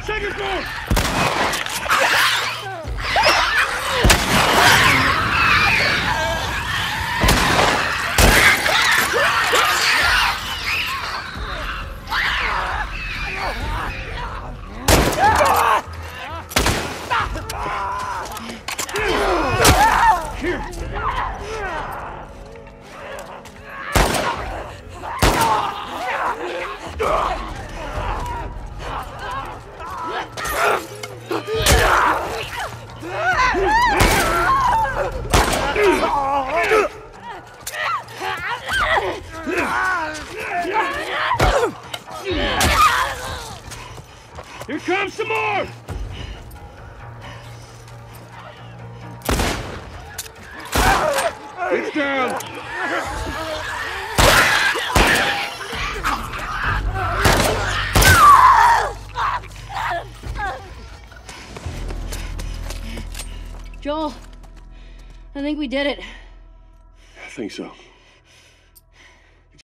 Second floor! Here comes some more! It's down! Joel, I think we did it. I think so.